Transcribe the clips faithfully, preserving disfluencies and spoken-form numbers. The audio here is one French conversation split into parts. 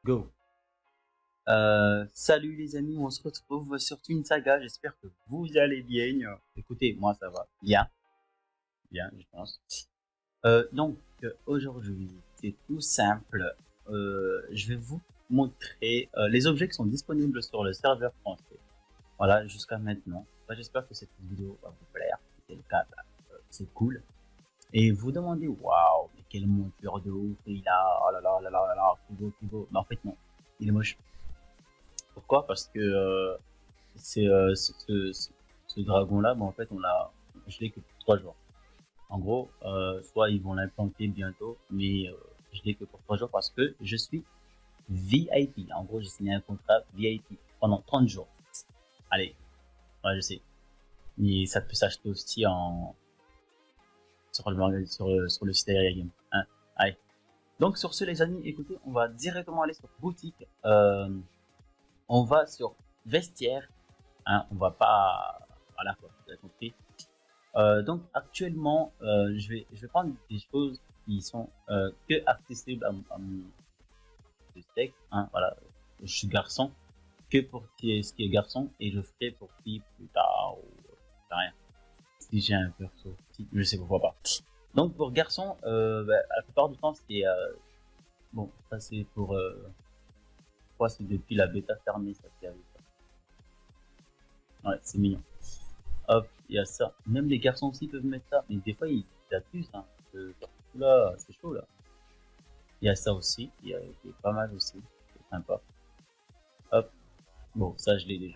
Go. Euh, salut les amis, on se retrouve sur Twin Saga, j'espère que vous allez bien. Écoutez, moi ça va bien, bien je pense. Euh, donc aujourd'hui, c'est tout simple. Euh, je vais vous montrer euh, les objets qui sont disponibles sur le serveur français. Voilà, jusqu'à maintenant. Enfin, j'espère que cette vidéo va vous plaire. Si c'est le cas, bah, euh, c'est cool. Et vous demandez, waouh, mais quelle monture de ouf il a, oh là là là là là là, plus beau, plus beau. Mais en fait non, il est moche. Pourquoi? Parce que euh, c'est euh, ce, ce, ce dragon-là, bon, en fait, on l'a gelé que pour trois jours. En gros, euh, soit ils vont l'implanter bientôt, mais euh, je l'ai que pour trois jours parce que je suis V I P. En gros, j'ai signé un contrat V I P pendant trente jours. Allez, ouais, je sais. Mais ça peut s'acheter aussi en sur le sur le, sur le site Area Game. Hein. Allez. Donc sur ce, les amis, écoutez, on va directement aller sur boutique. Euh, on va sur vestiaire. Hein, on va pas, voilà quoi, vous avez compris. Euh, donc actuellement, euh, je vais, je vais prendre des choses qui sont euh, que accessibles à, mon- à mon sexe. Hein, voilà, je suis garçon, que pour qui est, ce qui est garçon, et je ferai pour qui plus tard ou euh, rien. Si j'ai un perso, si, je sais pourquoi pas. Donc pour garçon, euh, bah, la plupart du temps c'est euh, bon, ça c'est pour, euh, je crois que c'est depuis la bêta fermée ça qu'il y avait ça. Ouais, c'est mignon. Hop, il y a ça. Même les garçons aussi peuvent mettre ça, mais des fois ils abusent. Hein. Euh, Là, c'est chaud là. Il y a ça aussi, il y a, il y a pas mal aussi, c'est sympa. Hop, bon, ça je l'ai déjà.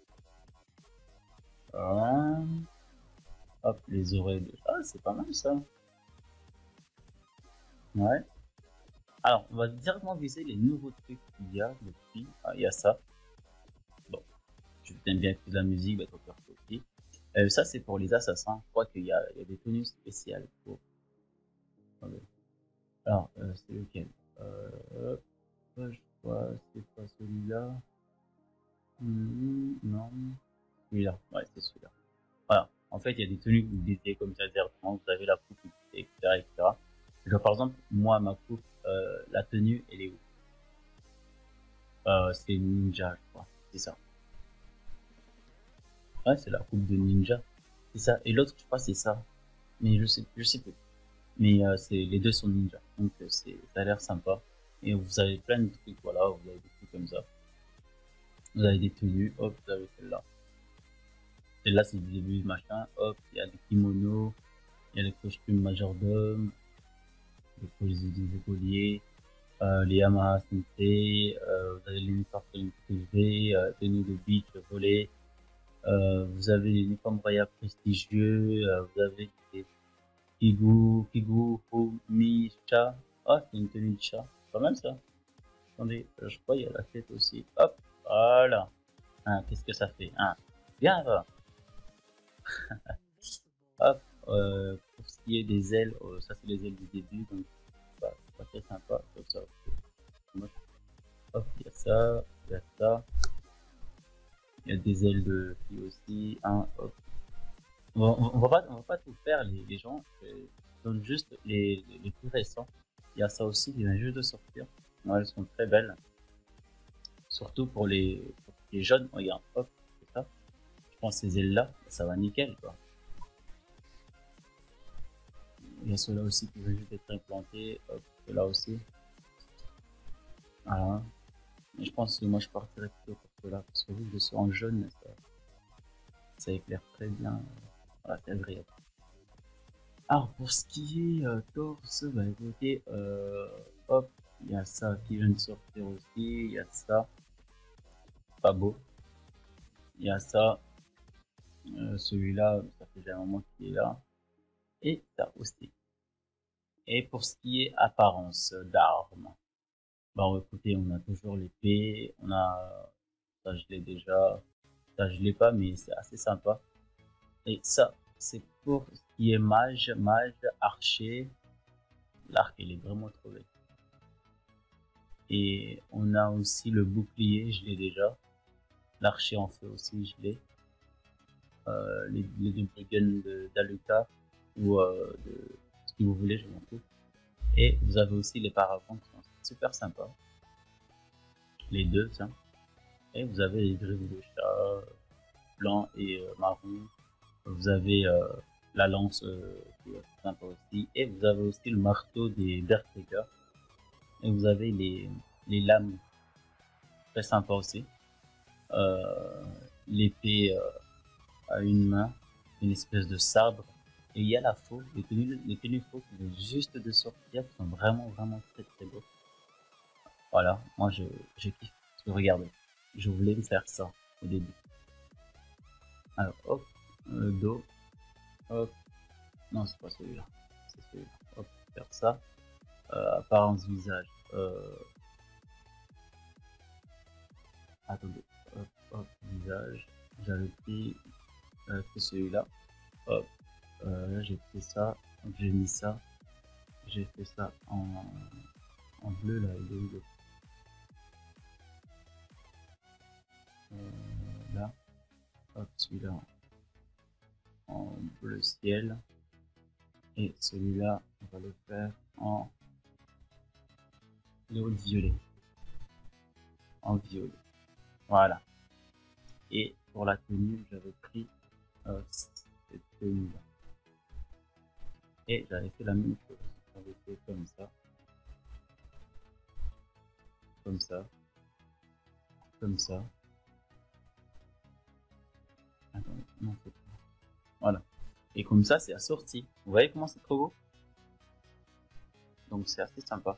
Hum, hop, les oreilles de... Ah, c'est pas mal ça. Ouais. Alors, on va directement viser les nouveaux trucs qu'il y a depuis. Ah, il y a ça. Bon, tu t'aimes bien écouter de la musique, bah, toi aussi. Euh, ça, c'est pour les assassins. Je crois qu'il y a, il y a des tenues spéciales pour. Attendez. Alors, euh, c'est lequel euh, hop, je crois, c'est pas celui-là. Hmm, non. Celui-là, ouais, c'est celui-là. Voilà. En fait, il y a des tenues que vous décidez comme ça directement, vous avez la coupe, et cetera, et cetera. Genre, par exemple, moi, ma coupe, euh, la tenue, elle est où? Euh, c'est ninja, je crois. C'est ça. Ouais, c'est la coupe de ninja. C'est ça. Et l'autre, je crois, c'est ça. Mais je sais, je sais plus. Mais euh, c'est les deux sont ninja. Donc, euh, c'est, ça a l'air sympa. Et vous avez plein de trucs, voilà, vous avez des trucs comme ça. Vous avez des tenues, hop, vous avez celle-là. Celle-là, c'est du début, machin, hop, il y a des kimonos, il y a les costumes majordome, les, les écoliers, euh, les Yamaha Sensei, euh, vous avez l'uniforme privé, euh, tenue de beach volée, euh, vous avez l'uniforme royal prestigieux, euh, vous avez des Kigu, Kigu, Fumi, chat. Ah, c'est une tenue de chat. Pas mal ça. Attendez, euh, je crois qu'il y a la tête aussi. Hop, voilà. Hein, qu'est-ce que ça fait? Hein, bien, va. Hop, euh, pour ce qui est des ailes, euh, ça c'est les ailes du début, donc c'est pas, pas très sympa. Donc, ça, hop, il y a ça, il y a ça. Il y a des ailes de filles aussi. Hein, hop. On, on, on va pas, on va pas tout faire, les, les gens. Euh, donne juste les, les, les plus récents. Il y a ça aussi qui vient juste de sortir. Ouais, elles sont très belles. Surtout pour les, pour les jeunes. Regarde, hop, c'est ça. Je pense ces ailes-là, ça va nickel, quoi. Il y a ceux-là aussi qui veulent juste être implantés. Hop, ceux-là aussi. Voilà. Mais je pense que moi je partirais plutôt pour ceux-là. Parce que vu que je suis en jaune, ça, ça éclaire très bien. Voilà, c'est agréable. Alors pour ce qui est euh, torse, bah écoutez, euh, hop, il y a ça qui vient de sortir aussi. Il y a ça. Pas beau. Il y a ça. Euh, celui-là, ça fait déjà un moment qu'il est là. Et ça aussi. Et pour ce qui est apparence d'armes, bah écoutez, on a toujours l'épée, on a ça je l'ai déjà, ça je l'ai pas mais c'est assez sympa. Et ça, c'est pour ce qui est mage, mage, archer, l'arc il est vraiment trop bête. Et on a aussi le bouclier, je l'ai déjà. L'archer en feu aussi, je l'ai. Euh, les, les deux guns d'Aluka ou euh, de ce que vous voulez, je m'en fous. Et vous avez aussi les paravents qui sont super sympas. les deux, ça. Et vous avez les griffes de chat, blanc et euh, marron. Vous avez euh, la lance euh, qui est sympa aussi. Et vous avez aussi le marteau des Berserkers. Et vous avez les, les lames, très sympa aussi. Euh, L'épée euh, à une main, une espèce de sabre. Et il y a la faux, les tenues, les tenues faux qui viennent juste de sortir, qui sont vraiment, vraiment très, très beaux. Voilà, moi je, je kiffe. Parce que regardez, je voulais me faire ça au début. Alors, hop, le dos, hop, non, c'est pas celui-là, c'est celui-là, hop, faire ça. Euh, apparence visage, euh, attendez, hop, hop, visage, j'avais pris, j'avais pris celui-là, hop, euh, là j'ai fait ça, donc j'ai mis ça, j'ai fait ça en, en bleu là, il est où le euh, là, hop, celui-là en bleu ciel, et celui-là, on va le faire en le violet, en violet, voilà. Et pour la tenue, j'avais pris euh, cette tenue là. Et j'avais fait la même chose. J'avais fait comme ça. Comme ça. Comme ça. Attendez, non, c'est pas. Voilà. Et comme ça, c'est assorti. Vous voyez comment c'est trop beau? Donc c'est assez sympa.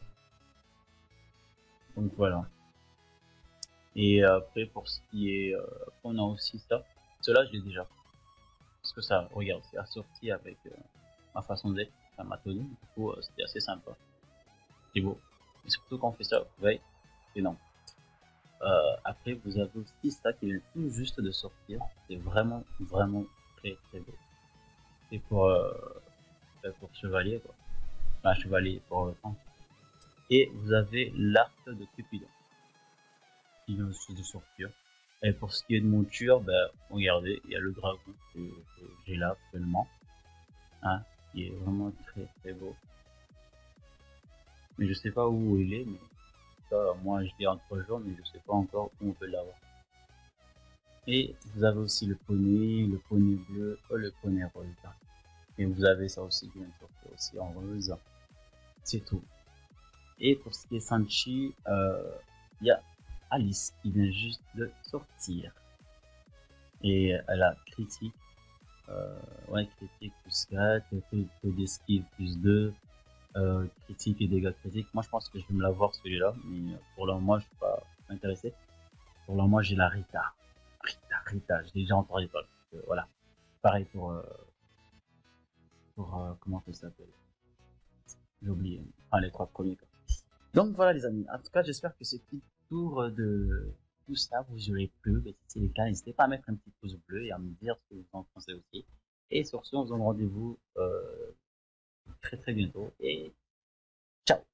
Donc voilà. Et après, pour ce qui est... Euh, on a aussi ça. Cela, je l'ai déjà. Parce que ça, regarde, c'est assorti avec euh, ma façon d'être, enfin, ma tenue. Du coup, euh, c'était assez sympa. C'est beau. Et surtout quand on fait ça, vous voyez, c'est non. Euh, après, vous avez aussi ça qui vient tout juste de sortir. C'est vraiment, vraiment très, très beau. C'est pour, euh, pour chevalier, quoi. Enfin, chevalier pour le temps. Et vous avez l'arc de Cupidon qui vient aussi de sortir. Et pour ce qui est de monture, ben, regardez, il y a le dragon que, que j'ai là actuellement. Hein, qui est vraiment très, très beau. Mais je sais pas où il est, mais ça, moi je l'ai en trois jours, mais je sais pas encore où on peut l'avoir. Et vous avez aussi le poney, le poney bleu, ou le poney rose. Et vous avez ça aussi qui vient de sortir aussi en rose. C'est tout. Et pour ce qui est Sanchi, il euh, y a Alice qui vient juste de sortir. Et elle a critique. Euh, ouais, critique plus quatre, peu d'esquive plus deux, euh, critique et dégâts critiques. Moi je pense que je vais me l'avoir celui-là, mais pour le moment je suis pas intéressé. Pour le moment j'ai la Rita. Rita, Rita, j'ai déjà entendu parler. Euh, voilà. Pareil pour, euh, pour euh, comment ça s'appelle. J'ai oublié. Enfin les trois premiers quoi. Donc voilà les amis, en tout cas j'espère que ce petit tour de tout ça vous aurez plu. Si c'est le cas, n'hésitez pas à mettre un petit pouce bleu et à me dire ce que vous en pensez aussi. Et sur ce, on se donne rendez-vous euh, très très bientôt et ciao.